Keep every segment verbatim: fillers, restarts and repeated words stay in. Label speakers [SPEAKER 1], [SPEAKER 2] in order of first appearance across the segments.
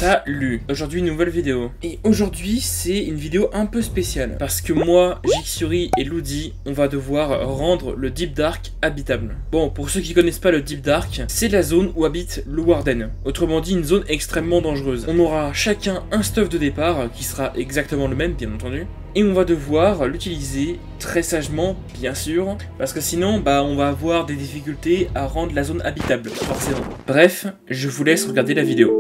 [SPEAKER 1] Salut, aujourd'hui une nouvelle vidéo. Et aujourd'hui c'est une vidéo un peu spéciale. Parce que moi, Jixuri et Loudi, on va devoir rendre le Deep Dark habitable. Bon, pour ceux qui connaissent pas le Deep Dark, c'est la zone où habite le Warden. Autrement dit, une zone extrêmement dangereuse. On aura chacun un stuff de départ, qui sera exactement le même bien entendu. Et on va devoir l'utiliser très sagement, bien sûr, parce que sinon, bah, on va avoir des difficultés à rendre la zone habitable, forcément. Bref, je vous laisse regarder la vidéo.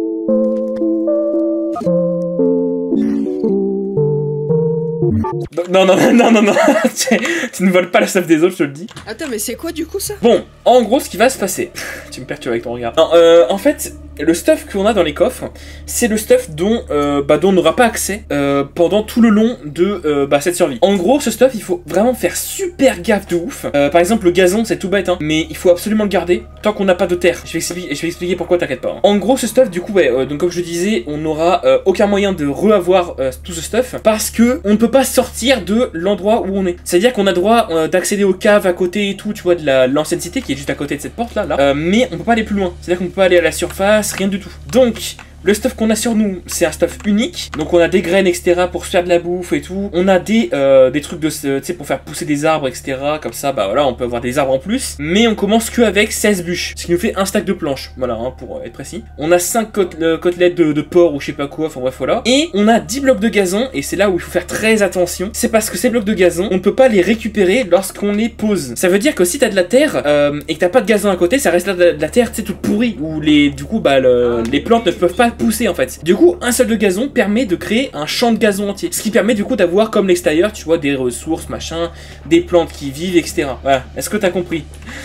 [SPEAKER 1] Non, non, non, non, non, tu, tu ne voles pas la stuff des autres, je te le dis.
[SPEAKER 2] Attends, mais c'est quoi du coup ça?
[SPEAKER 1] Bon, en gros, ce qui va se passer... tu me perturbes avec ton regard. Non, euh, en fait... le stuff qu'on a dans les coffres, c'est le stuff dont, euh, bah, dont on n'aura pas accès euh, pendant tout le long de euh, bah, cette survie. En gros, ce stuff, il faut vraiment faire super gaffe de ouf. Euh, par exemple, le gazon, c'est tout bête, hein, mais il faut absolument le garder tant qu'on n'a pas de terre. Je vais expliquer, je vais expliquer pourquoi, t'inquiète pas. Hein. En gros, ce stuff, du coup, ouais, euh, donc comme je disais, on n'aura euh, aucun moyen de re-avoir euh, tout ce stuff parce que on ne peut pas sortir de l'endroit où on est. C'est-à-dire qu'on a droit euh, d'accéder aux caves à côté et tout, tu vois, de l'ancienne cité qui est juste à côté de cette porte là, là. Euh, mais on peut pas aller plus loin. C'est-à-dire qu'on peut pas aller à la surface, rien du tout. Donc, le stuff qu'on a sur nous, c'est un stuff unique. Donc on a des graines, et cetera pour se faire de la bouffe et tout. On a des, euh, des trucs de, tu sais, pour faire pousser des arbres, et cetera. Comme ça, bah voilà, on peut avoir des arbres en plus. Mais on commence que avec seize bûches, ce qui nous fait un stack de planches. Voilà, hein, pour être précis. On a cinq côte euh, côtelettes de, de porc ou je sais pas quoi, enfin bref, voilà. Et on a dix blocs de gazon, et c'est là où il faut faire très attention. C'est parce que ces blocs de gazon, on ne peut pas les récupérer lorsqu'on les pose. Ça veut dire que si t'as de la terre, euh, et que t'as pas de gazon à côté, ça reste là de, de la terre, tu sais, toute pourrie. Où les, du coup, bah, le, les plantes ne peuvent pas pousser en fait. Du coup, un seul de gazon permet de créer un champ de gazon entier. Ce qui permet du coup d'avoir comme l'extérieur, tu vois, des ressources, machin, des plantes qui vivent, et cetera. Voilà. Est-ce que t'as compris?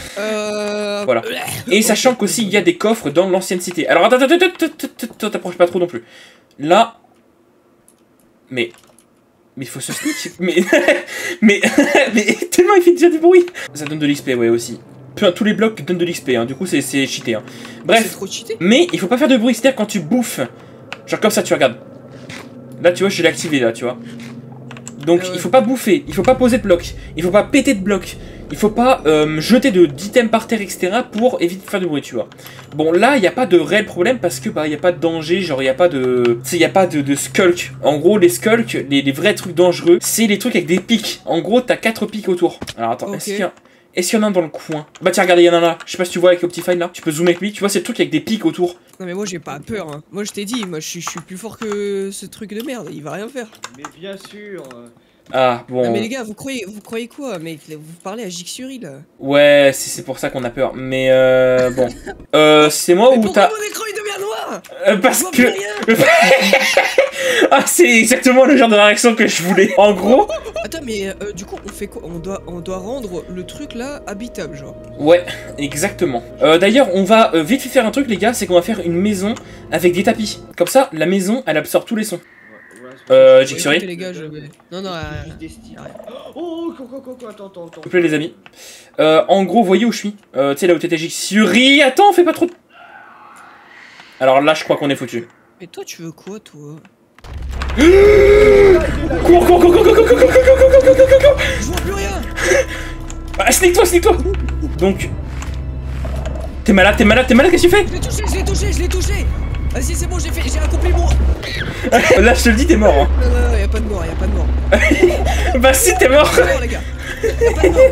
[SPEAKER 1] Euh... Voilà. Et sachant qu'aussi il y a des coffres dans l'ancienne cité. Alors attends, attends, attends, attends, t'approches pas trop non plus. Là... Mais... Mais il faut se sneak. Mais... mais... mais tellement il fait déjà du bruit. Ça donne de l'X P, ouais, aussi. Tous les blocs donnent de l'X P, hein. Du coup c'est cheaté. Hein. Bref,
[SPEAKER 2] trop cheaté.
[SPEAKER 1] Mais il faut pas faire de bruit, c'est-à-dire quand tu bouffes, genre comme ça, tu regardes. Là, tu vois, je l'ai activé, là, tu vois. Donc, euh, ouais. Il faut pas bouffer, il faut pas poser de blocs, il faut pas péter de blocs, il faut pas euh, jeter d'items par terre, et cetera pour éviter de faire du bruit, tu vois. Bon, là, il n'y a pas de réel problème parce que, bah, il n'y a pas de danger, genre, il n'y a pas de... Tu sais, il n'y a pas de, de skulk. En gros, les skulks, les, les vrais trucs dangereux, c'est les trucs avec des pics. En gros, t'as quatre pics autour. Alors, attends, okay. Est-ce qu'il y a... Est-ce qu'il y en a un dans le coin? Bah tiens, regardez, il y en a un là. Je sais pas si tu vois avec Optifine là. Tu peux zoomer avec lui. Tu vois, c'est le truc avec des pics autour.
[SPEAKER 2] Non mais moi j'ai pas peur. Hein. Moi je t'ai dit, moi je suis, je suis plus fort que ce truc de merde. Il va rien faire.
[SPEAKER 3] Mais bien sûr.
[SPEAKER 1] Ah bon.
[SPEAKER 2] Non mais les gars, vous croyez, vous croyez quoi? Mais vous parlez à Jixuri là.
[SPEAKER 1] Ouais, c'est pour ça qu'on a peur. Mais euh, bon. euh, c'est moi ou t'as...
[SPEAKER 2] Pourquoi mon écran il devient noir?
[SPEAKER 1] euh, Parce que... ah, c'est exactement le genre de réaction que je voulais. En gros...
[SPEAKER 2] Attends, mais euh, du coup, on fait quoi? On doit, on doit rendre le truc là habitable, genre.
[SPEAKER 1] Ouais, exactement. Euh, D'ailleurs, on va euh, vite faire un truc, les gars, c'est qu'on va faire une maison avec des tapis. Comme ça, la maison, elle absorbe tous les sons. Euh, Jixuri.
[SPEAKER 2] Les gars, je vais... Non, non, euh...
[SPEAKER 3] oh, quoi, quoi, quoi, quoi, attends, attends, attends.
[SPEAKER 1] S'il vous plaît, les amis. Euh, en gros, voyez où je suis. Euh, tu sais, là où t'étais, Jixuri. Attends, fais pas trop de... Alors là, je crois qu'on est foutu.
[SPEAKER 2] Mais toi, tu veux quoi, toi?
[SPEAKER 1] Cours, cours, cours, cours, cours, cours, cours, cours, cours, cours, cours, cours, cours.
[SPEAKER 2] Je vois plus rien.
[SPEAKER 1] Ah, sneak-toi, sneak-toi. Donc... T'es malade, t'es malade, t'es malade, qu'est-ce que tu fais?
[SPEAKER 2] Je l'ai touché, je l'ai touché, je l'ai touché. Vas-y, c'est bon, j'ai fait, j'ai accompli mon...
[SPEAKER 1] Là, je te le dis, t'es mort. Hein.
[SPEAKER 2] Non, non, non, y'a pas de mort, y'a pas de mort.
[SPEAKER 1] Bah si, t'es mort.
[SPEAKER 2] Y'a pas de mort, les gars. Y'a pas de mort.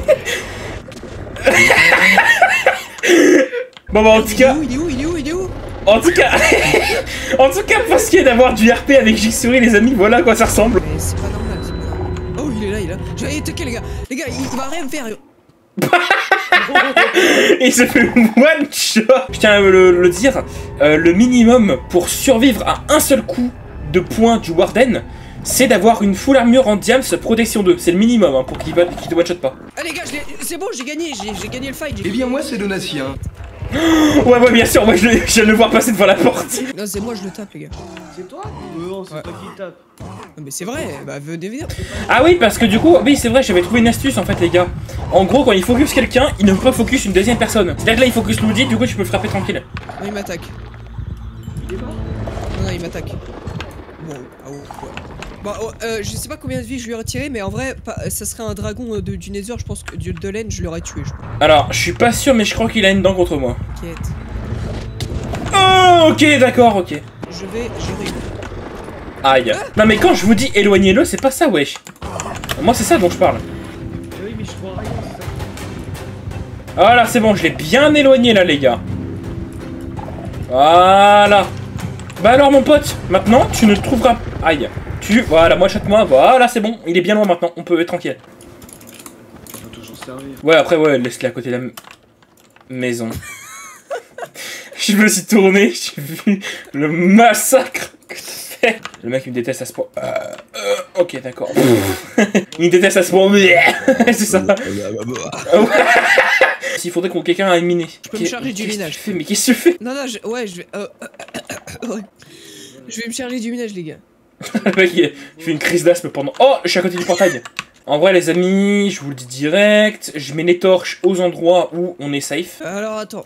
[SPEAKER 1] Bon bah en tout cas...
[SPEAKER 2] Il est où, il est où, il est où?
[SPEAKER 1] En tout cas... en tout cas, pour ce qui est d'avoir du R P avec Jixuri, les amis, voilà à quoi ça ressemble.
[SPEAKER 2] Mais c'est pas normal, c'est pas normal. Oh, il est là, il est là. J'ai attaqué, les gars. Les gars, il, il va rien me faire.
[SPEAKER 1] Il se fait one shot. Je tiens à le, le dire, euh, le minimum pour survivre à un seul coup de points du Warden, c'est d'avoir une full armure en diams protection deux. C'est le minimum hein, pour qu'il qu te one shot pas.
[SPEAKER 2] Ah les gars, c'est bon, j'ai gagné, j'ai gagné le fight.
[SPEAKER 4] Eh bien moi c'est Donatien.
[SPEAKER 1] Ouais ouais bien sûr, moi je, je viens de le voir passer devant la porte.
[SPEAKER 2] Non c'est moi je le tape les gars.
[SPEAKER 3] C'est toi? Non c'est
[SPEAKER 2] ouais.
[SPEAKER 3] toi qui tape.
[SPEAKER 2] Non mais c'est vrai, bah venez venir.
[SPEAKER 1] Ah oui parce que du coup, oui c'est vrai j'avais trouvé une astuce en fait les gars. En gros quand il focus quelqu'un, il ne peut pas focus une deuxième personne. C'est-à-dire que là il focus Loudi, du coup tu peux le frapper tranquille.
[SPEAKER 2] Non il m'attaque.
[SPEAKER 3] Il est mort?
[SPEAKER 2] Non non il m'attaque. Bon, ah ouais. Bon, euh, je sais pas combien de vie je lui ai retiré, mais en vrai, ça serait un dragon de, du Nether, je pense que du de laine, je l'aurais tué. Je
[SPEAKER 1] Alors, je suis pas sûr, mais je crois qu'il a une dent contre moi.
[SPEAKER 2] T'inquiète.
[SPEAKER 1] Oh, ok, d'accord, ok.
[SPEAKER 2] Je vais gérer.
[SPEAKER 1] Aïe. Non mais quand je vous dis éloignez-le, c'est pas ça, wesh. Moi c'est ça dont je parle.
[SPEAKER 3] Oui, mais je vois rien. c'est ça.
[SPEAKER 1] Voilà, c'est bon, je l'ai bien éloigné là, les gars. Voilà. Bah alors, mon pote, maintenant, tu ne le trouveras... Aïe. Tu... Voilà, moi, chaque-moi. Voilà, c'est bon. Il est bien loin maintenant. On peut être tranquille.
[SPEAKER 3] Faut toujours servir.
[SPEAKER 1] Ouais, après, ouais, laisse-le à côté de la m- maison. Je me suis tourné, j'ai vu le massacre que t'as fait. Le mec, il me déteste à ce point. Euh, euh, ok, d'accord. Il me déteste à ce point. C'est ça. S'il faudrait qu'on quelqu'un aille miner.
[SPEAKER 2] Je peux me charger du minage.
[SPEAKER 1] Mais qu'est-ce que tu fais?
[SPEAKER 2] Non, non, je... ouais, je vais. Euh... ouais. Je vais me charger du minage, les gars.
[SPEAKER 1] Le mec, il fait une crise d'asthme pendant. Oh, je suis à côté du portail. En vrai, les amis, je vous le dis direct. Je mets les torches aux endroits où on est safe.
[SPEAKER 2] Alors, attends.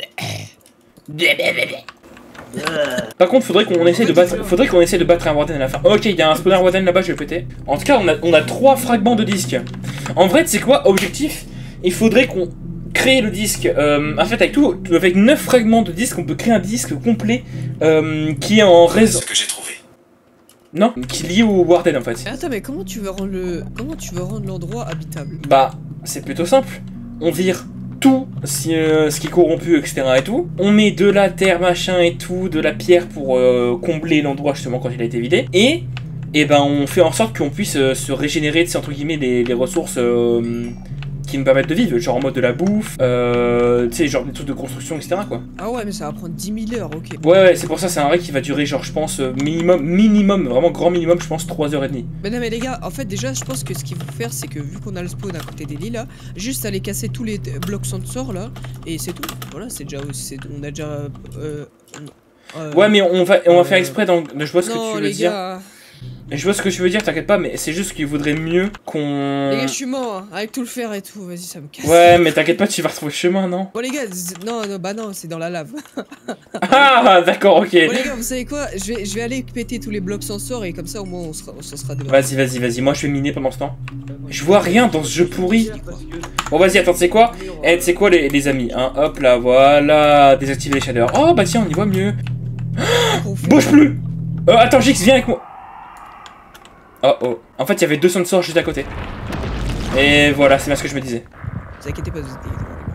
[SPEAKER 1] Par contre, faudrait qu'on essaie de battre, faudrait qu'on essaie de battre un warden à la fin. Ok, il y a un spawner warden là-bas, je vais le péter. En tout cas, on a, on a trois fragments de disque. En vrai, c'est quoi, objectif? Il faudrait qu'on crée le disque. Euh, en fait, avec tout, avec neuf fragments de disque, on peut créer un disque complet euh, qui est en réseau.
[SPEAKER 4] Ce que j'ai trouvé.
[SPEAKER 1] Non, qui est lié au warden en fait.
[SPEAKER 2] Mais attends, mais comment tu veux rendre le, comment tu veux rendre l'endroit habitable?
[SPEAKER 1] Bah, c'est plutôt simple. On vire tout si, euh, ce qui est corrompu, et cetera et tout. On met de la terre, machin et tout, de la pierre pour euh, combler l'endroit justement quand il a été vidé. Et, et ben on fait en sorte qu'on puisse euh, se régénérer, entre guillemets, les, les ressources euh, qui nous permettent de vivre, genre en mode de la bouffe, euh, tu sais, genre des trucs de construction, et cetera quoi.
[SPEAKER 2] Ah ouais, mais ça va prendre dix mille heures, ok.
[SPEAKER 1] Ouais, ouais, c'est pour ça, c'est un raid qui va durer, genre, je pense, euh, minimum, minimum, vraiment grand minimum, je pense, trois heures trente.
[SPEAKER 2] Mais non, mais les gars, en fait, déjà, je pense que ce qu'il faut faire, c'est que vu qu'on a le spawn à côté des lits là, juste aller casser tous les blocs sensor là, et c'est tout. Voilà, c'est déjà. On a déjà. Euh, euh,
[SPEAKER 1] Ouais, mais on va, on va
[SPEAKER 2] euh,
[SPEAKER 1] faire exprès, dans, je vois ce que
[SPEAKER 2] non,
[SPEAKER 1] tu veux
[SPEAKER 2] les
[SPEAKER 1] dire.
[SPEAKER 2] gars.
[SPEAKER 1] Je vois ce que tu veux dire, t'inquiète pas, mais c'est juste qu'il vaudrait mieux qu'on...
[SPEAKER 2] Les gars, je suis mort, hein, avec tout le fer et tout, vas-y, ça me casse.
[SPEAKER 1] Ouais, mais t'inquiète pas, tu vas retrouver le chemin, non?
[SPEAKER 2] Bon, les gars, non, non, bah non, c'est dans la lave.
[SPEAKER 1] Ah, d'accord, ok.
[SPEAKER 2] Bon, les gars, vous savez quoi, je vais, je vais aller péter tous les blocs sensor et comme ça, au moins, on sera, on se sera débarrassé.
[SPEAKER 1] Vas-y, vas-y, vas-y, moi je vais miner pendant ce temps. Je vois rien dans ce jeu pourri.
[SPEAKER 3] Parce que-
[SPEAKER 1] Bon, vas-y, attends, tu sais quoi? Eh, tu sais quoi, les, les amis, hein, hop là, voilà, désactiver les shaders. Oh, bah tiens, on y voit mieux. Bouge plus. Euh, attends, Jix, viens avec moi. Oh, oh. En fait, il y avait deux sensors juste à côté. Et voilà, c'est bien ce que je me disais.
[SPEAKER 2] Vous inquiétez pas, vous inquiétez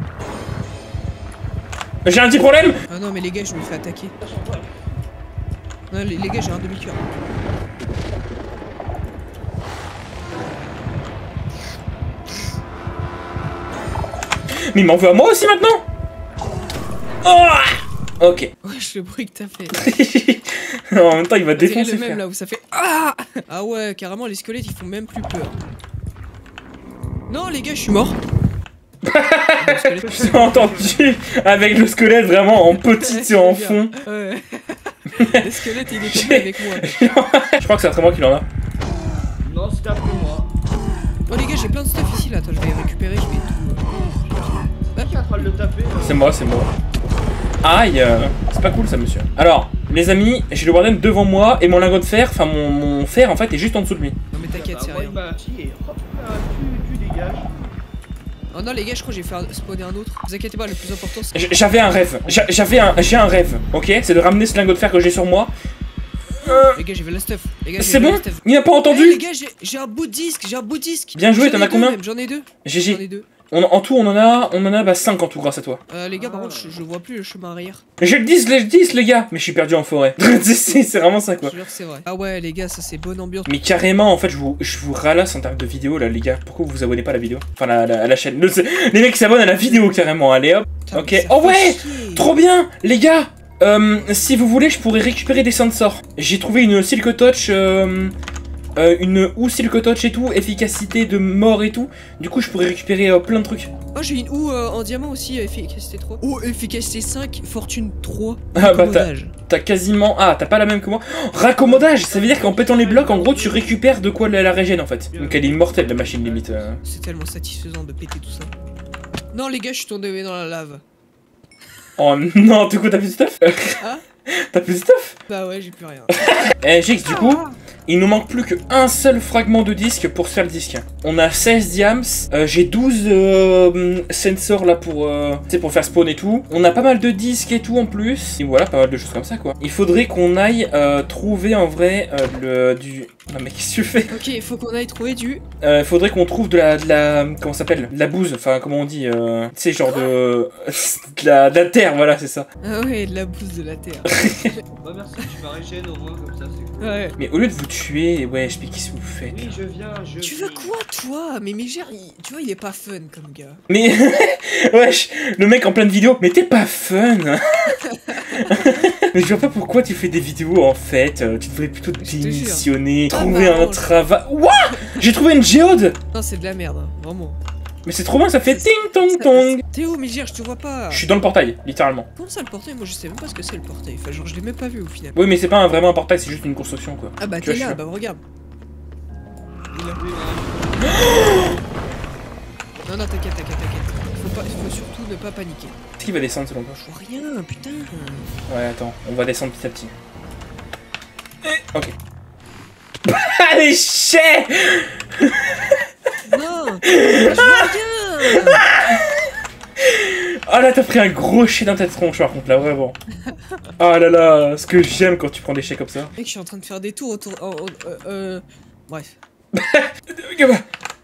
[SPEAKER 2] pas.
[SPEAKER 1] J'ai un petit problème.
[SPEAKER 2] Ah non, mais les gars, je me fais attaquer. Non, les, les gars, j'ai un demi-cœur.
[SPEAKER 1] Mais il m'en veut à moi aussi maintenant. Oh, ok.
[SPEAKER 2] Wesh, le bruit que t'as fait.
[SPEAKER 1] En même temps, il va
[SPEAKER 2] C'est
[SPEAKER 1] défoncer.
[SPEAKER 2] le même
[SPEAKER 1] frère.
[SPEAKER 2] là où ça fait ah ah ouais, carrément les squelettes ils font même plus peur. Non les gars, je suis mort.
[SPEAKER 1] J'ai entendu avec le squelette vraiment en petit et en fond.
[SPEAKER 2] Ouais. Le squelette il est tombé avec moi.
[SPEAKER 1] Je crois que c'est vraiment qu'il en a.
[SPEAKER 3] Non, c'était après moi.
[SPEAKER 2] Oh les gars, j'ai plein de stuff ici là. Attends, je vais récupérer, je vais tout. euh,
[SPEAKER 3] Qui est en train de le taper là
[SPEAKER 1] C'est moi, c'est moi. Aïe, euh, c'est pas cool ça, monsieur. Alors, les amis, j'ai le warden devant moi et mon lingot de fer, enfin mon, mon fer en fait est juste en dessous de lui.
[SPEAKER 2] Non mais t'inquiète,
[SPEAKER 3] Bah,
[SPEAKER 2] c'est
[SPEAKER 3] moi,
[SPEAKER 2] rien.
[SPEAKER 3] il m'a tiré. Hop là, tu, tu dégages.
[SPEAKER 2] Oh non les gars, je crois que j'ai fait un- spawner un autre. Vous inquiétez pas, le plus important c'est.
[SPEAKER 1] J- J'avais un rêve, J'a- j'avais un, j'ai un rêve, ok? C'est de ramener ce lingot de fer que j'ai sur moi. Euh,
[SPEAKER 2] Les gars, j'ai vu la stuff. Les gars, j'ai
[SPEAKER 1] c'est
[SPEAKER 2] vu
[SPEAKER 1] bon?
[SPEAKER 2] la stuff.
[SPEAKER 1] Il n'a pas
[SPEAKER 2] Eh, les
[SPEAKER 1] entendu?
[SPEAKER 2] gars, j'ai- j'ai un bout de disque, j'ai un bout de disque.
[SPEAKER 1] Bien joué,
[SPEAKER 2] J'en
[SPEAKER 1] t'en
[SPEAKER 2] ai
[SPEAKER 1] as
[SPEAKER 2] deux
[SPEAKER 1] combien?
[SPEAKER 2] même, J'en ai deux. J'en
[SPEAKER 1] G G.
[SPEAKER 2] ai deux.
[SPEAKER 1] On, en tout, on en a, on en a bah, cinq en tout grâce à toi.
[SPEAKER 2] Euh, les gars, par contre, je, je vois plus le chemin arrière.
[SPEAKER 1] J'ai le dix, le dix, les gars! Mais je suis perdu en forêt. c'est c'est vraiment ça
[SPEAKER 2] Je
[SPEAKER 1] quoi.
[SPEAKER 2] te jure que c'est vrai. Ah ouais, les gars, ça c'est bonne ambiance.
[SPEAKER 1] Mais carrément, en fait, je vous, je vous ralasse en termes de vidéo là, les gars. Pourquoi vous vous abonnez pas à la vidéo? Enfin, la, la, à la chaîne. Le- les mecs qui s'abonnent à la vidéo carrément, allez hop.
[SPEAKER 2] Putain,
[SPEAKER 1] Ok.
[SPEAKER 2] mais ça
[SPEAKER 1] Oh
[SPEAKER 2] fait
[SPEAKER 1] ouais!
[SPEAKER 2] chier.
[SPEAKER 1] Trop bien, les gars! Euh, si vous voulez, je pourrais récupérer des sensors. J'ai trouvé une Silk Touch, euh, euh, une ou Silk Touch et tout, efficacité de mort et tout. Du coup, je pourrais récupérer euh, plein de trucs.
[SPEAKER 2] Oh, j'ai une ou euh, en diamant aussi, efficacité trois. Oh, efficacité cinq, fortune trois.
[SPEAKER 1] Ah, bah,
[SPEAKER 2] Accommodage.
[SPEAKER 1] T'as quasiment. Ah, t'as pas la même que moi. Oh, raccommodage, ça veut dire qu'en pétant les blocs, en gros, tu récupères de quoi la, la régène en fait. Donc elle est immortelle, la machine limite. euh.
[SPEAKER 2] C'est tellement satisfaisant de péter tout ça. Non, les gars, je suis tombé dans la lave.
[SPEAKER 1] Oh non, du coup, t'as plus de stuff?
[SPEAKER 2] Hein?
[SPEAKER 1] T'as plus de stuff?
[SPEAKER 2] Bah ouais, j'ai plus rien.
[SPEAKER 1] Eh, Jix, du coup, Il nous manque plus qu'un seul fragment de disque pour se faire le disque. On a seize diams, euh, j'ai douze euh, sensors là pour, euh, pour faire spawn et tout. On a pas mal de disques et tout en plus. Et voilà, pas mal de choses comme ça quoi. Il faudrait qu'on aille euh, trouver en vrai euh, le du... Non mais qu'est-ce que tu fais?
[SPEAKER 2] Ok, il faut qu'on aille trouver du...
[SPEAKER 1] Euh, faudrait qu'on trouve de la, de la... Comment ça s'appelle? De la bouse, enfin comment on dit euh, tu sais genre de... de, la, de la terre, voilà c'est ça.
[SPEAKER 2] Ah ouais, de la bouse de la terre.
[SPEAKER 3] Bah merci, tu m'as régène au moins comme ça, c'est cool.
[SPEAKER 2] Ouais.
[SPEAKER 1] Mais au lieu de vous tuer, ouais, je sais qu'est-ce que vous faites.
[SPEAKER 3] Oui, je viens, je
[SPEAKER 2] Tu veux quoi toi? Mais Mégère, il... tu vois, il est pas fun comme gars.
[SPEAKER 1] Mais wesh, le mec en pleine vidéo, mais t'es pas fun. Mais je vois pas pourquoi tu fais des vidéos en fait. Euh, Tu devrais plutôt
[SPEAKER 2] Je te jure.
[SPEAKER 1] démissionner,
[SPEAKER 2] Ah
[SPEAKER 1] trouver
[SPEAKER 2] bah,
[SPEAKER 1] un
[SPEAKER 2] non,
[SPEAKER 1] travail. What? J'ai trouvé une géode.
[SPEAKER 2] Non, c'est de la merde, hein, vraiment.
[SPEAKER 1] Mais c'est trop bien, ça fait
[SPEAKER 2] C'est-
[SPEAKER 1] ting tong
[SPEAKER 2] Ça-
[SPEAKER 1] tong.
[SPEAKER 2] Théo, Mégère, je te vois pas.
[SPEAKER 1] Je suis dans le portail, littéralement.
[SPEAKER 2] Comment ça le portail? Moi je sais même pas ce que c'est le portail. Enfin, genre, je l'ai même pas vu au final.
[SPEAKER 1] Oui, mais c'est pas un- vraiment un portail, c'est juste une construction quoi.
[SPEAKER 2] Ah bah
[SPEAKER 1] Tu
[SPEAKER 2] t'es
[SPEAKER 1] vois, je
[SPEAKER 2] là,
[SPEAKER 1] suis
[SPEAKER 2] bah regarde. Il a-
[SPEAKER 3] Oui, hein.
[SPEAKER 2] Non, non, t'inquiète, t'inquiète, t'inquiète. Faut, pas... faut surtout ne pas paniquer.
[SPEAKER 1] Est-ce qu'il va descendre selon toi?
[SPEAKER 2] Je vois rien, putain.
[SPEAKER 1] Ouais, attends, on va descendre petit à petit. Eh, ok. Allez, chais.
[SPEAKER 2] Non, je vois rien.
[SPEAKER 1] Oh là, t'as pris un gros chien dans ta tronche par contre là, vraiment. Oh là là, ce que j'aime quand tu prends des chais comme ça.
[SPEAKER 2] Mec, je suis en train de faire des tours autour. Oh, oh, euh, euh... Bref.
[SPEAKER 1] Gamin.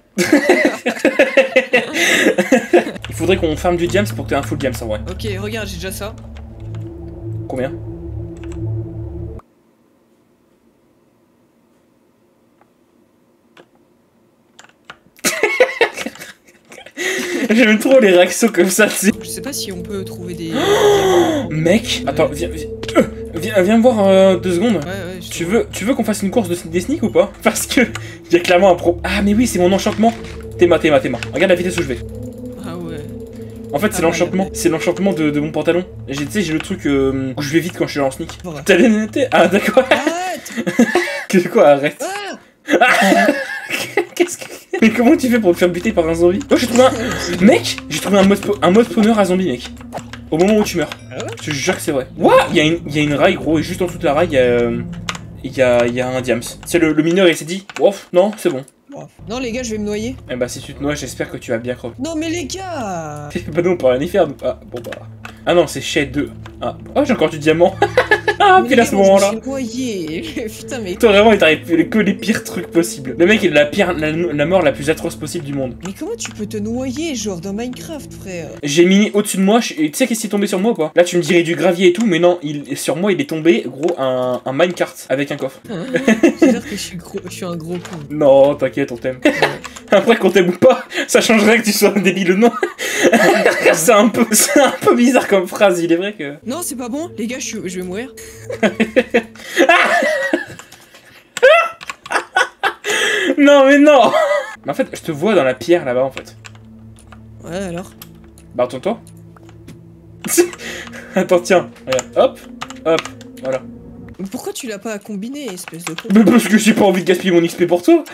[SPEAKER 1] Il faudrait qu'on farme du diams pour que t'aies un full diams en vrai.
[SPEAKER 2] Ok, regarde, j'ai déjà ça.
[SPEAKER 1] Combien? J'aime trop les réactions comme ça, tu sais.
[SPEAKER 2] Je sais pas si on peut trouver des.
[SPEAKER 1] Oh, mec, attends, viens, viens, euh, viens, viens me voir euh, deux secondes.
[SPEAKER 2] Ouais, ouais, je
[SPEAKER 1] Tu veux, tu veux qu'on fasse une course de, des sneaks ou pas? Parce que il y a clairement un pro. Ah mais oui, c'est mon enchantement. Théma, Théma, Théma. Regarde la vitesse où je vais.
[SPEAKER 2] Ah ouais.
[SPEAKER 1] En fait, c'est
[SPEAKER 2] Ah,
[SPEAKER 1] l'enchantement.
[SPEAKER 2] ouais.
[SPEAKER 1] C'est l'enchantement de, de mon pantalon. J'ai, tu sais, j'ai le truc euh, où je vais vite quand je suis en sneak.
[SPEAKER 2] Voilà.
[SPEAKER 1] T'as les noté? Ah d'accord.
[SPEAKER 2] Arrête.
[SPEAKER 1] Que quoi? Arrête.
[SPEAKER 2] Ah.
[SPEAKER 1] Qu'est-ce que... Mais comment tu fais pour te faire buter par un zombie? Oh, j'ai trouvé un... Mec, j'ai trouvé un mode, spo- un mode spawner à zombie, mec. Au moment où tu meurs.
[SPEAKER 2] Ah ouais?
[SPEAKER 1] Je te jure que c'est vrai. What? Il y a une, il y a une rail, gros, et juste en dessous de la rail, il y a... euh, Il y a, il y a un diams. C'est le, le mineur, il s'est dit, ouf, non, c'est bon.
[SPEAKER 2] Oh. Non, les gars, je vais me noyer.
[SPEAKER 1] Eh bah, si tu te noies, j'espère que tu vas bien crever.
[SPEAKER 2] Non, mais les gars.
[SPEAKER 1] Bah non, on peut rien y faire. nous. Ah, bon bah... Ah non, c'est Shed deux. Ah, oh, j'ai encore du diamant. Ah,
[SPEAKER 2] Mais
[SPEAKER 1] puis
[SPEAKER 2] les
[SPEAKER 1] à ce
[SPEAKER 2] gars, moi,
[SPEAKER 1] moment-là...
[SPEAKER 2] Je me suis noyé. Putain, mais.
[SPEAKER 1] Toi, vraiment, il t'arrive que les pires trucs possibles. Le mec, il a la, pire, la, la mort la plus atroce possible du monde.
[SPEAKER 2] Mais comment tu peux te noyer, genre dans Minecraft, frère?
[SPEAKER 1] J'ai mis au-dessus de moi, je- et tu sais qu'est-ce qui est tombé sur moi ou pas? Là tu me dirais du gravier et tout, mais non, il, sur moi il est tombé, gros, un, un minecart avec un coffre.
[SPEAKER 2] C'est-à-dire que je suis, gros, je suis un gros con.
[SPEAKER 1] Non, t'inquiète, on t'aime. Après qu'on t'aime ou pas, ça changerait que tu sois un débile ou non. c'est un peu, c'est un peu bizarre comme phrase, il est vrai que...
[SPEAKER 2] Non, c'est pas bon, les gars, je, suis, je vais mourir.
[SPEAKER 1] Non mais non. Mais en fait, je te vois dans la pierre là-bas en fait.
[SPEAKER 2] Ouais, alors.
[SPEAKER 1] Bah retourne-toi. Attends, tiens, regarde, hop, hop, voilà.
[SPEAKER 2] Mais pourquoi tu l'as pas combiné, espèce de con?
[SPEAKER 1] Mais parce que j'ai pas envie de gaspiller mon X P pour toi.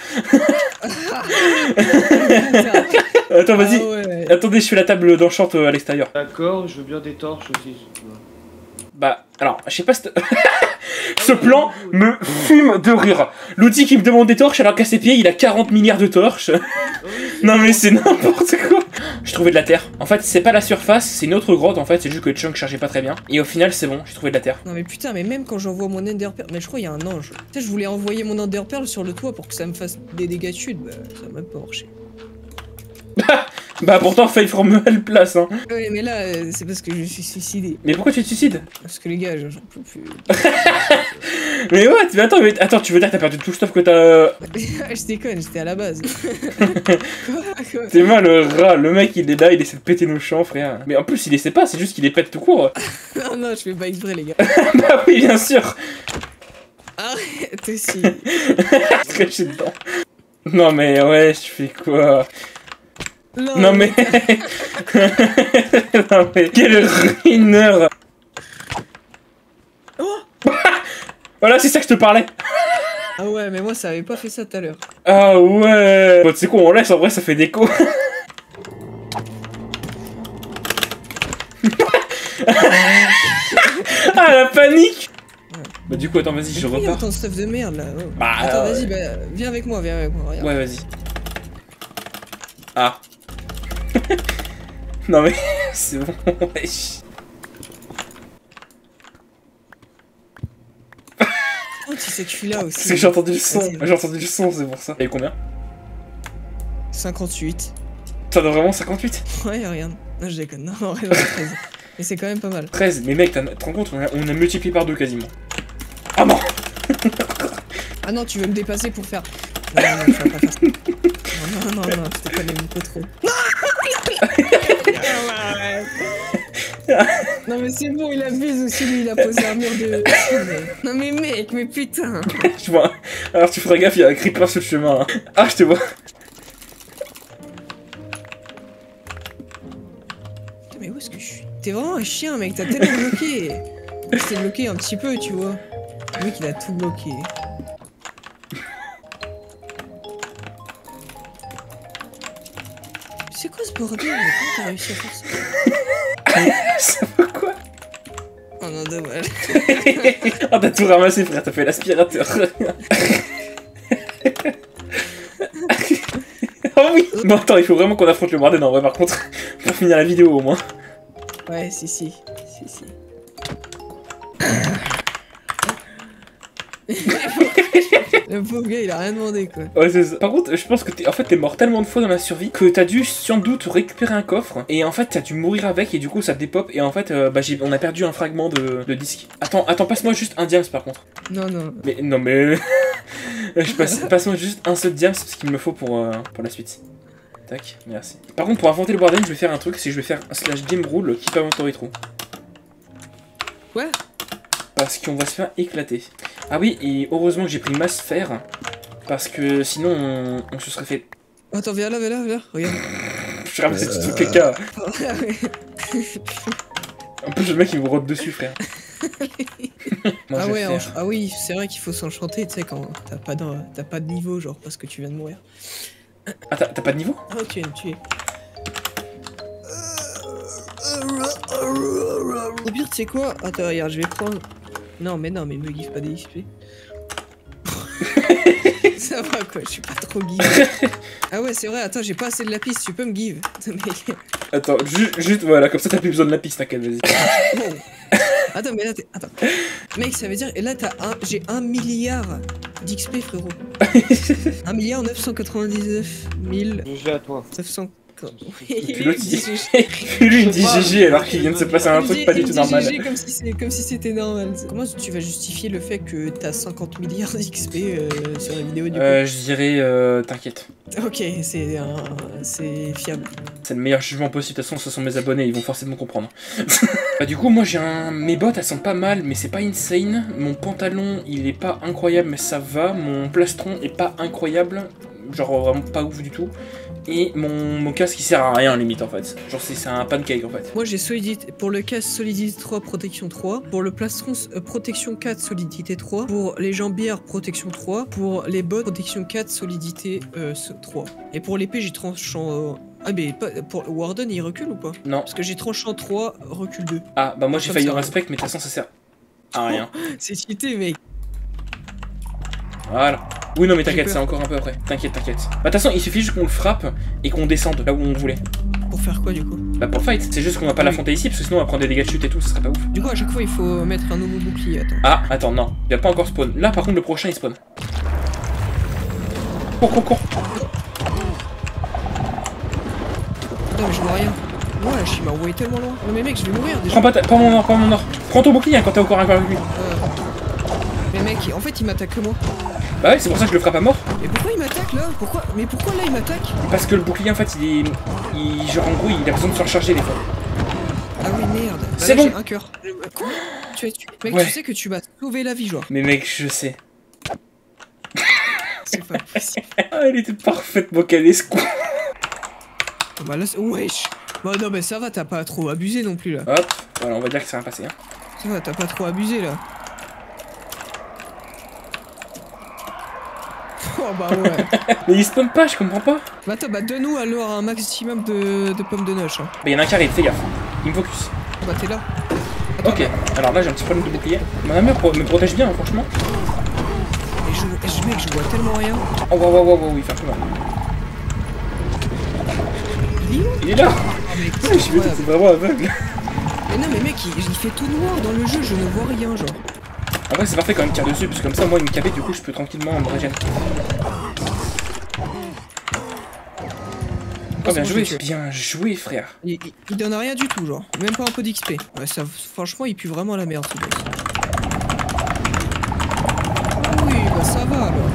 [SPEAKER 1] Attends, vas-y.
[SPEAKER 2] Ah ouais.
[SPEAKER 1] Attendez, je fais la table d'enchant euh, à l'extérieur.
[SPEAKER 3] D'accord, je veux bien des torches aussi. si tu veux.
[SPEAKER 1] Bah, alors, je sais pas si... Ce plan me fume de rire. L'outil qui me demande des torches alors qu'à ses pieds, il a quarante milliards de torches.
[SPEAKER 3] Ah oui,
[SPEAKER 1] Non mais c'est n'importe quoi. J'ai trouvé de la terre. En fait, c'est pas la surface, c'est une autre grotte en fait, c'est juste que Chunk chargeait pas très bien. Et au final, c'est bon, j'ai trouvé de la terre.
[SPEAKER 2] Non mais putain, mais même quand j'envoie mon Ender Pearl, mais je crois qu'il y a un ange. Tu sais, je voulais envoyer mon Ender Pearl sur le toit pour que ça me fasse des dégâts de chute, bah ça a même pas marché.
[SPEAKER 1] Bah pourtant, fail from hell place, hein.
[SPEAKER 2] Ouais, mais là, euh, c'est parce que je suis suicidé.
[SPEAKER 1] Mais pourquoi tu te suicides?
[SPEAKER 2] Parce que les gars, j'en peux plus.
[SPEAKER 1] Mais what? Mais attends, mais attends, tu veux dire que t'as perdu tout le stuff que t'as...
[SPEAKER 2] Je déconne, j'étais à la base. Quoi, quoi?
[SPEAKER 1] T'es mal le rat, le mec il est là, il essaie de péter nos champs, frère. Mais en plus, il essaie pas, c'est juste qu'il les pète tout court.
[SPEAKER 2] Non, non, je fais pas exprès, les gars.
[SPEAKER 1] Bah oui, bien sûr.
[SPEAKER 2] Arrête aussi.
[SPEAKER 1] Je te cache dedans. Non mais ouais, je fais quoi?
[SPEAKER 2] Non,
[SPEAKER 1] Non mais... non mais... Quel ruineur.
[SPEAKER 2] Oh.
[SPEAKER 1] Voilà, c'est ça que je te parlais.
[SPEAKER 2] Ah ouais, mais moi, ça avait pas fait ça tout à l'heure.
[SPEAKER 1] Ah ouais. Bon, tu sais quoi, on laisse, en vrai, ça fait déco. Ah, la panique. Bah du coup attends vas-y je
[SPEAKER 2] Regarde
[SPEAKER 1] repars.
[SPEAKER 2] ton stuff de merde là. Oh.
[SPEAKER 1] Bah,
[SPEAKER 2] Attends
[SPEAKER 1] euh,
[SPEAKER 2] vas-y bah viens avec moi, viens avec moi, regarde.
[SPEAKER 1] Ouais vas-y. Ah. Non mais c'est bon, wesh.
[SPEAKER 2] Oh tu sais que je suis là aussi.
[SPEAKER 1] Parce que j'ai entendu le son,
[SPEAKER 2] Vas-y.
[SPEAKER 1] j'ai entendu le son, c'est pour ça. Et combien?
[SPEAKER 2] cinquante-huit.
[SPEAKER 1] T'en as vraiment cinquante-huit?
[SPEAKER 2] Ouais regarde. Non je déconne, non en vrai non, treize. Mais c'est quand même pas mal.
[SPEAKER 1] treize, mais mec, t'as- tu te rends compte, on a, on a multiplié par deux quasiment. Ah non.
[SPEAKER 2] Ah non tu veux me dépasser pour faire... Non non non je vais pas faire ça. Non non non non, je te connais un peu trop. Non mais c'est bon, il abuse aussi, lui, il a posé un mur de... Non mais mec, mais putain.
[SPEAKER 1] Je vois. Alors tu feras gaffe, il y a un creeper sur le chemin. Hein. Ah, je te vois.
[SPEAKER 2] Putain, mais où est-ce que je suis? T'es vraiment un chien, mec, t'as tellement bloqué. Je t'ai bloqué un petit peu, tu vois. Le mec, il a tout bloqué. C'est quoi ce bordel? Mais comment t'as réussi à faire ça?
[SPEAKER 1] Ça va quoi?
[SPEAKER 2] Oh non, dommage.
[SPEAKER 1] Oh, t'as tout ramassé, frère, t'as fait l'aspirateur. Oh oui. Bon, attends, il faut vraiment qu'on affronte le Warden en vrai, par contre, pour finir la vidéo au moins.
[SPEAKER 2] Ouais, si, si. Si, si. Le pauvre gars, il a rien demandé, quoi.
[SPEAKER 1] Ouais, c'est ça. Par contre, je pense que t'es en fait, t'es mort tellement de fois dans la survie que t'as dû sans doute récupérer un coffre et en fait, t'as dû mourir avec et du coup, ça dépop et en fait, euh, bah, j'ai- on a perdu un fragment de, de disque. Attends, attends, passe-moi juste un diams par contre.
[SPEAKER 2] Non, non.
[SPEAKER 1] Mais non, mais. Je passe, passe-moi juste un seul diams, c'est ce qu'il me faut pour, euh, pour la suite. Tac, merci. Par contre, pour affronter le Warden, je vais faire un truc, c'est que je vais faire un slash game rule keep inventory true.
[SPEAKER 2] Ouais.
[SPEAKER 1] Parce qu'on va se faire éclater. Ah oui, et heureusement que j'ai pris masse fer. Parce que sinon, on, on se serait fait.
[SPEAKER 2] Attends, viens là, viens là, viens là. Regarde.
[SPEAKER 1] Je ramasse tout caca.
[SPEAKER 2] Ah
[SPEAKER 1] En plus, le mec il me rote dessus, frère. Moi,
[SPEAKER 2] ah
[SPEAKER 1] je
[SPEAKER 2] ouais,
[SPEAKER 1] vais
[SPEAKER 2] en-
[SPEAKER 1] faire-
[SPEAKER 2] ah oui, c'est vrai qu'il faut s'enchanter, tu sais, quand t'as pas, de... t'as pas de niveau, genre, parce que tu viens de mourir.
[SPEAKER 1] Ah, t'as t'as pas de niveau?
[SPEAKER 2] Ah, tu es, tu es. Au pire, tu sais quoi? Attends, regarde, je vais prendre... Non, mais non, mais me give pas des X P. Ça va quoi, je suis pas trop give. Ah ouais, c'est vrai, attends, j'ai pas assez de lapis, tu peux me give. Mec.
[SPEAKER 1] Attends, ju juste voilà, comme ça t'as plus besoin de la piste, t'inquiète, vas-y.
[SPEAKER 2] Bon. Attends, mais là, t'es... Attends. Mec, ça veut dire... Et là, t'as un... J'ai un milliard d'X P, frérot. un milliard neuf cent quatre-vingt-dix-neuf mille
[SPEAKER 3] Je l'ai à toi.
[SPEAKER 2] neuf cents...
[SPEAKER 1] Puis l'autre, il... lui il me dit G G alors qu'il vient de se passer un truc pas du tout normal.
[SPEAKER 2] G G comme si c'est comme si c'était normal. Comment tu vas justifier le fait que t'as cinquante milliards d'X P euh, sur la vidéo du coup?
[SPEAKER 1] Euh, je dirais, euh, t'inquiète.
[SPEAKER 2] Ok, c'est un... c'est fiable.
[SPEAKER 1] C'est le meilleur jugement possible, de toute façon ce sont mes abonnés, ils vont forcément comprendre. Bah du coup moi j'ai un... Mes bottes elles sont pas mal mais c'est pas insane. Mon pantalon il est pas incroyable mais ça va. Mon plastron est pas incroyable. Genre vraiment pas ouf du tout. Et mon, mon casque il sert à rien limite en fait. Genre c'est un pancake en fait.
[SPEAKER 2] Moi j'ai solidité... Pour le casque solidité trois, protection trois. Pour le plastron euh, protection quatre, solidité trois. Pour les jambières protection trois. Pour les bottes protection quatre, solidité euh, trois. Et pour l'épée j'ai tranchant... Euh... Ah mais pas... pour Warden il recule ou pas?
[SPEAKER 1] Non.
[SPEAKER 2] Parce que j'ai tranchant trois, recule deux.
[SPEAKER 1] Ah bah moi j'ai
[SPEAKER 2] Comme
[SPEAKER 1] failli
[SPEAKER 2] ça.
[SPEAKER 1] au respect mais de toute façon ça sert à rien.
[SPEAKER 2] C'est cheaté mec.
[SPEAKER 1] Voilà. Oui non mais t'inquiète,
[SPEAKER 2] J'ai
[SPEAKER 1] c'est
[SPEAKER 2] peur.
[SPEAKER 1] encore un peu après. T'inquiète, t'inquiète. Bah de toute façon il suffit juste qu'on le frappe et qu'on descende là où on voulait.
[SPEAKER 2] Pour faire quoi du coup?
[SPEAKER 1] Bah pour le fight, c'est juste qu'on va pas l'affronter ici parce que sinon on va prendre des dégâts de chute et tout, ça serait pas ouf.
[SPEAKER 2] Du coup à chaque fois il faut mettre un nouveau bouclier, attends.
[SPEAKER 1] Ah, attends, non, il va pas encore spawn. Là par contre le prochain il spawn. Cours, cours, cours.
[SPEAKER 2] Attends mais je vois rien. Ouais, il m'a envoyé tellement loin. Non mais mec, je vais mourir déjà.
[SPEAKER 1] Prends pas, ta... prends mon or, prends mon or. Prends ton bouclier hein, quand t'es encore avec lui.
[SPEAKER 2] Euh... Mais mec, en fait il m'attaque que moi.
[SPEAKER 1] Bah ouais, c'est pour ça que je le frappe à mort.
[SPEAKER 2] Mais pourquoi il m'attaque là? Pourquoi? Mais pourquoi là il m'attaque?
[SPEAKER 1] Parce que le bouclier en fait il est... Il... Genre en gros il a besoin de se recharger des fois.
[SPEAKER 2] Ah oui merde. Bah,
[SPEAKER 1] C'est
[SPEAKER 2] là,
[SPEAKER 1] bon.
[SPEAKER 2] j'ai un cœur. Quoi? Tu es tu... Mec,
[SPEAKER 1] Ouais.
[SPEAKER 2] tu sais que tu vas sauver la vie, genre.
[SPEAKER 1] Mais mec, je sais.
[SPEAKER 2] C'est pas possible.
[SPEAKER 1] Ah, elle était parfaitement calée ce coup.
[SPEAKER 2] Bah là, c'est- wesh. Bah non mais ça va, t'as pas trop abusé non plus là.
[SPEAKER 1] Hop, voilà, on va dire que ça va passer. Hein.
[SPEAKER 2] Ça va, t'as pas trop abusé là. Oh bah ouais.
[SPEAKER 1] Mais il spawn pas, je comprends pas.
[SPEAKER 2] Bah attends, bah donne-nous alors un maximum de, de pommes de noche. Hein.
[SPEAKER 1] Bah y'en a un qui arrive, fais gaffe. Il me focus.
[SPEAKER 2] Bah t'es là.
[SPEAKER 1] Ok, alors là j'ai un petit problème de bouclier. Mon armure pro me protège bien, hein, franchement.
[SPEAKER 2] Et je, et je, mec, je vois tellement rien.
[SPEAKER 1] Oh, waouh, waouh, waouh, il fait un peu mal.
[SPEAKER 2] Il est où?
[SPEAKER 1] Il est là.
[SPEAKER 2] Ah, mec,
[SPEAKER 1] Ouais, je suis
[SPEAKER 2] incroyable.
[SPEAKER 1] c'est vraiment aveugle.
[SPEAKER 2] Mais non, mais mec, il, il fait tout noir dans le jeu, je ne vois rien, genre.
[SPEAKER 1] En vrai, c'est parfait quand il me tire dessus, parce que comme ça, moi, il me capait, du coup, je peux tranquillement me régénérer. Oh, bien joué, bien joué, frère.
[SPEAKER 2] Il, il, il donne rien du tout, genre. Même pas un peu d'X P. Ouais, ça, franchement, il pue vraiment la merde, ce boss. Oui, bah ça va, alors.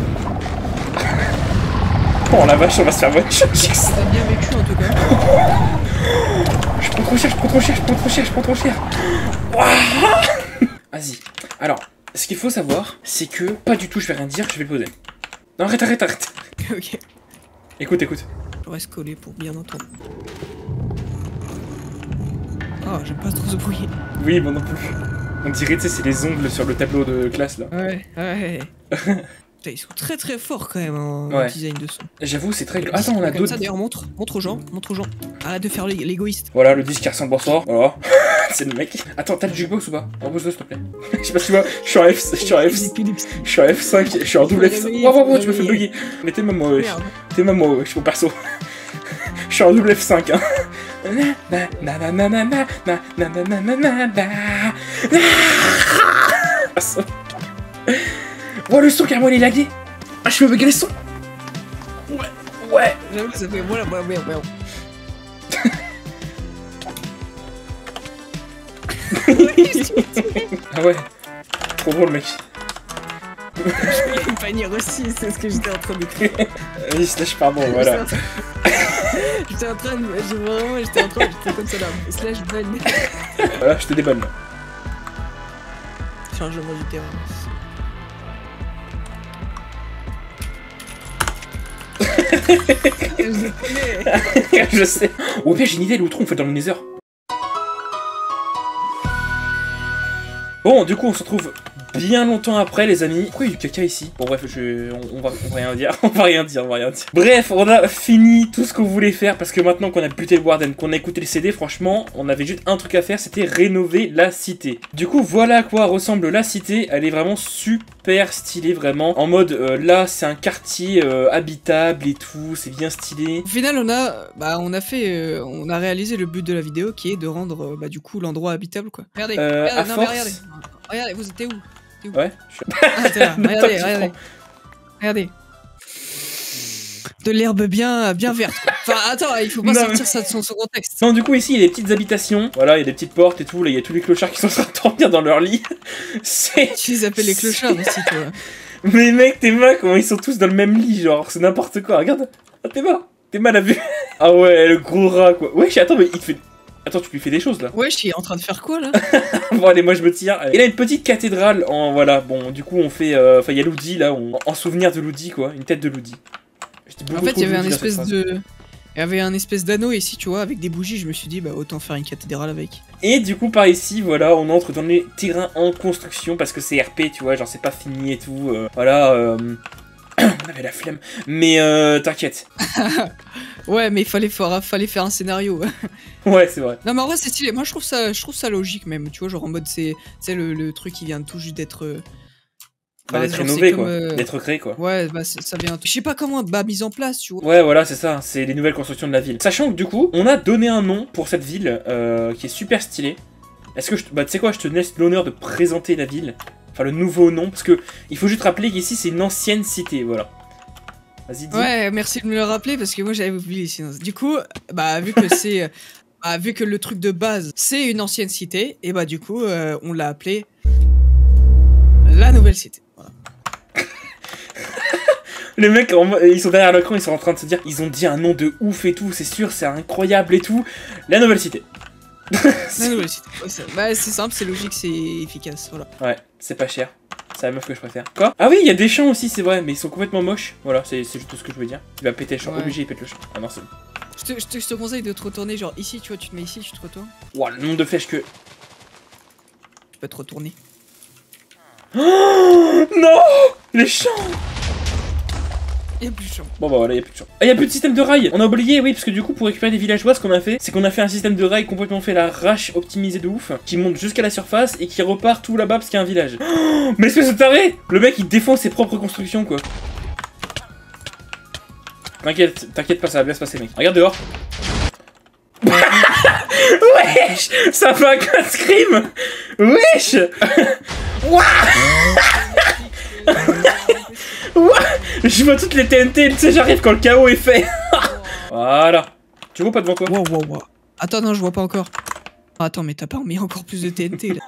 [SPEAKER 1] Oh la vache, on va se faire one-shot.
[SPEAKER 2] T'as bien vécu, en tout cas.
[SPEAKER 1] Je prends trop cher, je prends trop cher, je prends trop cher, je prends trop cher. Vas-y. Alors, ce qu'il faut savoir, c'est que pas du tout, je vais rien dire, je vais le poser. Non, arrête, arrête, arrête.
[SPEAKER 2] Ok.
[SPEAKER 1] Écoute, écoute.
[SPEAKER 2] Je reste collé pour bien entendre. Oh, j'aime pas trop ce bruit.
[SPEAKER 1] Oui, moi non plus. On dirait, tu sais, c'est les ongles sur le tableau de classe, là.
[SPEAKER 2] Ouais, ouais. Putain, ils sont très très forts quand même en, ouais. en design de son.
[SPEAKER 1] J'avoue, c'est très... Attends, on a d'autres...
[SPEAKER 2] D'ailleurs, montre, montre aux gens, montre aux gens. Arrête de faire l'égoïste.
[SPEAKER 1] Voilà, le disque qui ressemble à ça. Voilà. C'est le mec. Attends, t'as le jukebox ou pas? Repose-le, s'il te plaît. Je sais pas si tu vois, je suis en F... Je suis en F... Je suis en F cinq, je suis en double F cinq. Wow, wow, wow, tu me fais bugger. Mais t'es même moi, wesh. T'es même moi, wesh, mon perso. Je suis en double F cinq, hein. Oh, le son carrément il est lagué. Ah, je peux bugger les sons. Ouais, ouais.
[SPEAKER 2] J'avoue que ça fait voilà, ouais, ouais, ouais.
[SPEAKER 1] Ah ouais, trop drôle mec.
[SPEAKER 2] Je voulais une panière aussi, c'est ce que j'étais en train de créer.
[SPEAKER 1] Vas-y, slash pardon, voilà.
[SPEAKER 2] J'étais en train de... Vraiment, j'étais en train de... J'étais comme ça là. Slash ban.
[SPEAKER 1] Voilà, je te débanne là.
[SPEAKER 2] Changement du terrain. Je connais.
[SPEAKER 1] Je sais. Oh pire, j'ai une idée, l'outro on fait dans le Nether. Bon, du coup, on se retrouve bien longtemps après, les amis. Pourquoi il y a du caca ici? Bon, bref, je... on, on, va... on va rien dire. On va rien dire, on va rien dire. Bref, on a fini tout ce qu'on voulait faire parce que maintenant qu'on a buté le Warden, qu'on a écouté le C D, franchement, on avait juste un truc à faire, c'était rénover la cité. Du coup, voilà à quoi ressemble la cité. Elle est vraiment super stylée, vraiment. En mode, euh, là, c'est un quartier euh, habitable et tout, c'est bien stylé.
[SPEAKER 2] Au final, on a, bah, on a fait, euh, on a réalisé le but de la vidéo qui est de rendre, euh, bah, du coup, l'endroit habitable, quoi. Regardez,
[SPEAKER 1] euh,
[SPEAKER 2] regardez,
[SPEAKER 1] à
[SPEAKER 2] non,
[SPEAKER 1] force...
[SPEAKER 2] mais regardez. Regardez, vous étiez où? Où
[SPEAKER 1] Ouais, je suis...
[SPEAKER 2] Ah, t'es là. Regardez, regardez. Regardez. De l'herbe bien, bien verte, quoi. Enfin, attends, il faut pas non, sortir mais... ça de son, son contexte.
[SPEAKER 1] Non, du coup, ici, il y a des petites habitations. Voilà, il y a des petites portes et tout. Là, il y a tous les clochards qui sont en train de dormir dans leur lit. C'est...
[SPEAKER 2] Tu les appelles les clochards aussi, toi.
[SPEAKER 1] Mais mec, t'es mal, comment ils sont tous dans le même lit, genre, c'est n'importe quoi. Regarde, ah, t'es mal. T'es mal à vue. Ah ouais, le gros rat, quoi. Ouais, attends, mais il te fait... Attends, tu lui fais des choses là?
[SPEAKER 2] Ouais, je suis en train de faire quoi là?
[SPEAKER 1] Bon, allez, moi je me tire. Il a une petite cathédrale en. Voilà, bon, du coup, on fait. Enfin, euh, il y a Ludi là, on... en souvenir de Ludi quoi, une tête de Ludi.
[SPEAKER 2] En fait, il y avait un espèce de. Il y avait un espèce d'anneau ici, tu vois, avec des bougies. Je me suis dit, bah autant faire une cathédrale avec.
[SPEAKER 1] Et du coup, par ici, voilà, on entre dans les terrains en construction parce que c'est R P, tu vois, genre c'est pas fini et tout. Euh, voilà, euh... on avait la flemme. Mais euh, t'inquiète.
[SPEAKER 2] Ouais, mais il fallait faire, fallait faire un scénario.
[SPEAKER 1] Ouais, c'est vrai.
[SPEAKER 2] Non, mais en vrai, c'est stylé. Moi, je trouve ça, je trouve ça logique même. Tu vois, genre en mode, c'est le, le truc qui vient tout juste d'être. Euh...
[SPEAKER 1] Bah, d'être rénové, quoi. Euh... D'être créé, quoi.
[SPEAKER 2] Ouais, bah, ça vient. Je sais pas comment, bah, mise en place, tu vois.
[SPEAKER 1] Ouais, voilà, c'est ça. C'est les nouvelles constructions de la ville. Sachant que du coup, on a donné un nom pour cette ville euh, qui est super stylé. Est-ce que je. Bah, tu sais quoi, je te laisse l'honneur de présenter la ville. Enfin, le nouveau nom. Parce que il faut juste rappeler qu'ici, c'est une ancienne cité, voilà. Vas-y, dis.
[SPEAKER 2] Ouais, merci de me le rappeler parce que moi j'avais oublié sinon. Du coup, bah vu que c'est, bah, vu que le truc de base c'est une ancienne cité, et bah du coup euh, on l'a appelé la nouvelle cité. Voilà.
[SPEAKER 1] Les mecs, ils sont derrière l'écran, ils sont en train de se dire, ils ont dit un nom de ouf et tout, c'est sûr, c'est incroyable et tout. La nouvelle cité.
[SPEAKER 2] La nouvelle cité. Bah c'est simple, c'est logique, c'est efficace, voilà.
[SPEAKER 1] Ouais, c'est pas cher. C'est la meuf que je préfère. Quoi? Ah oui, il y a des champs aussi, c'est vrai, mais ils sont complètement moches. Voilà, c'est juste tout ce que je voulais dire. Il va péter le champ, ouais. Obligé, il pète le champ. Ah non, c'est bon.
[SPEAKER 2] Je te, je, te, je te conseille de te retourner, genre ici, tu vois, tu te mets ici, tu te retournes.
[SPEAKER 1] Ouah, le nombre de flèches que...
[SPEAKER 2] Tu peux te retourner.
[SPEAKER 1] Oh non! Les champs!
[SPEAKER 2] Y'a plus de champ.
[SPEAKER 1] Bon bah voilà, y'a plus de champ. Ah, y'a plus de système de rail. On a oublié, oui, parce que du coup, pour récupérer des villageois, ce qu'on a fait, c'est qu'on a fait un système de rail complètement fait la rache optimisé de ouf, qui monte jusqu'à la surface et qui repart tout là-bas parce qu'il y a un village. Oh, mais espèce de taré! Le mec, il défend ses propres constructions, quoi. T'inquiète, t'inquiète pas, ça va bien se passer, mec. Regarde dehors. Wesh! Ça fait un code scream! Wesh! Ouah! Ouah! Je vois toutes les T N T, tu sais, j'arrive quand le chaos est fait. Voilà. Tu vois pas devant toi?
[SPEAKER 2] Wow, wow, wow. Attends, non, je vois pas encore. Ah, attends, mais t'as pas mis encore plus de T N T là.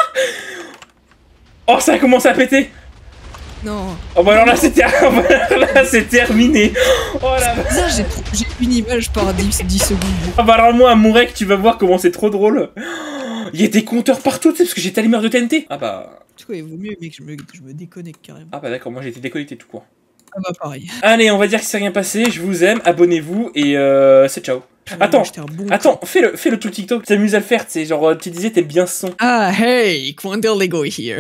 [SPEAKER 1] Oh, ça a commencé à péter!
[SPEAKER 2] Non.
[SPEAKER 1] Oh bah alors là c'est ter... oh, bah là c'est terminé. Oh la vache.
[SPEAKER 2] Ça, j'ai j'ai une image par dix, dix secondes.
[SPEAKER 1] Oh bah alors moi à mon rec tu vas voir comment c'est trop drôle. Il y a des compteurs partout tu sais parce que j'ai timeur de T N T. Ah bah...
[SPEAKER 2] Tu vois, il vaut mieux mec que je me, je me déconnecte carrément.
[SPEAKER 1] Ah bah d'accord, moi j'ai été déconnecté tout court.
[SPEAKER 2] Ah bah pareil.
[SPEAKER 1] Allez on va dire qu'il s'est rien passé, je vous aime, abonnez-vous et euh, c'est ciao. Attends, bon attends, fais le, fais le tout TikTok, t'amuses à le faire, tu sais, genre tu disais t'aimes bien ce son.
[SPEAKER 2] Ah hey, Quander Lego here.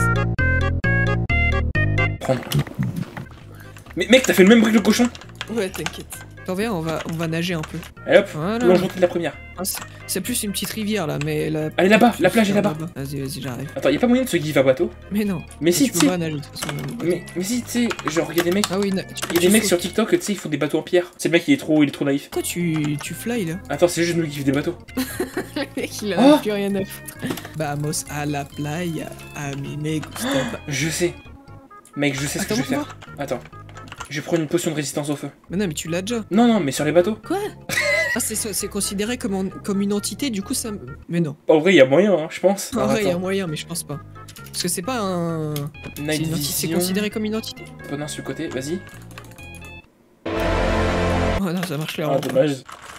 [SPEAKER 1] Prendre. Mais mec, t'as fait le même bruit que le cochon?
[SPEAKER 2] Ouais, t'inquiète. T'en viens, on va, on va nager un peu.
[SPEAKER 1] Allez hop,
[SPEAKER 2] voilà.
[SPEAKER 1] plonge de la première.
[SPEAKER 2] Ah, c'est plus une petite rivière là, mais la...
[SPEAKER 1] Allez là-bas, la plage est là-bas.
[SPEAKER 2] Là vas-y, vas-y, j'arrive.
[SPEAKER 1] Attends, y'a pas moyen de se give à bateau?
[SPEAKER 2] Mais non.
[SPEAKER 1] Mais si,
[SPEAKER 2] tu peux pas nager de toute façon.
[SPEAKER 1] Mais, mais si, tu sais, genre y'a des mecs.
[SPEAKER 2] Ah oui,
[SPEAKER 1] il y a des mecs sur TikTok, tu sais, ils font des bateaux en pierre. C'est le mec, il est trop, il est trop naïf.
[SPEAKER 2] Pourquoi tu, tu fly là?
[SPEAKER 1] Attends, c'est juste nous qui vivons des bateaux.
[SPEAKER 2] Le mec, il a
[SPEAKER 1] Oh
[SPEAKER 2] plus rien à foutre. Vamos à la playa, a mi me gusta.
[SPEAKER 1] Je sais. Mec, je sais ce
[SPEAKER 2] Attends,
[SPEAKER 1] que je vais faire.
[SPEAKER 2] voir.
[SPEAKER 1] Attends. Je vais prendre une potion de résistance au feu.
[SPEAKER 2] Mais non, mais tu l'as déjà.
[SPEAKER 1] Non, non, mais sur les bateaux.
[SPEAKER 2] Quoi? Ah, c'est considéré comme, en, comme une entité, du coup ça... Mais non.
[SPEAKER 1] En vrai, il y a moyen, hein, je pense.
[SPEAKER 2] En vrai, il y a moyen, mais je pense pas. Parce que c'est pas un... C'est considéré comme une entité.
[SPEAKER 1] Pendant sur le côté, vas-y.
[SPEAKER 2] Oh non, ça marche là.
[SPEAKER 1] Ah, dommage.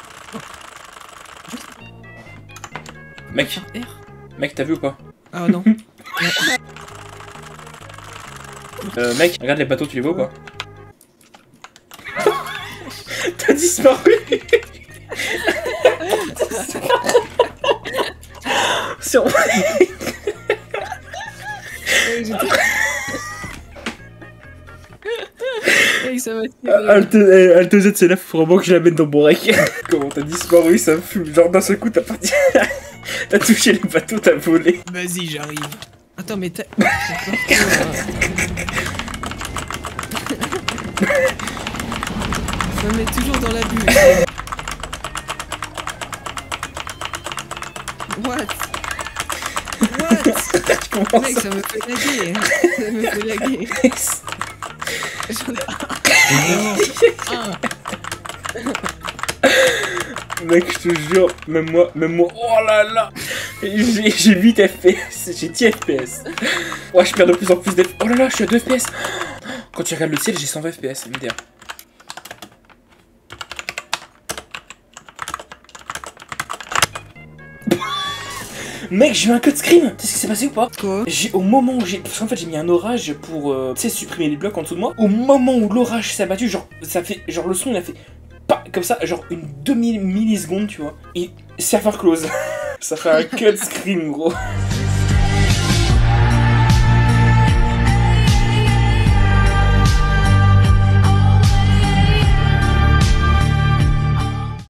[SPEAKER 1] Mec.
[SPEAKER 2] R.
[SPEAKER 1] Mec, t'as vu ou pas?
[SPEAKER 2] Ah non.
[SPEAKER 1] euh, mec, regarde les bateaux, tu les vois ou pas? T'as disparu. Sur... Alt Z, c'est là, faut vraiment que je la mette dans mon rec. Comment t'as disparu, ça me fume. Genre d'un seul coup, t'as parti. T'as touché les bateaux, t'as volé.
[SPEAKER 2] Vas-y, j'arrive. Attends, mais t'as. Je me mets toujours dans la bulle. What? What? Mec, ça me fait laguer. Ça me fait laguer.
[SPEAKER 1] Mec, je te jure, même moi, même moi, oh là là, j'ai huit F P S, j'ai dix F P S. Ouais, je perds de plus en plus d'F P S. Oh là là, je suis à deux F P S. Quand tu regardes le ciel, j'ai cent vingt F P S, M D R. Mec, j'ai eu un code scream. Tu sais ce qui s'est passé ou pas?
[SPEAKER 2] Quoi?
[SPEAKER 1] J'ai au moment où j'ai... Parce qu'en fait, j'ai mis un orage pour, euh, tu sais, supprimer les blocs en dessous de moi. Au moment où l'orage s'est abattu, genre, ça fait... Genre, le son, il a fait... Pas comme ça, genre une demi-milliseconde, tu vois. Et serveur close. Ça fait un code scream, gros.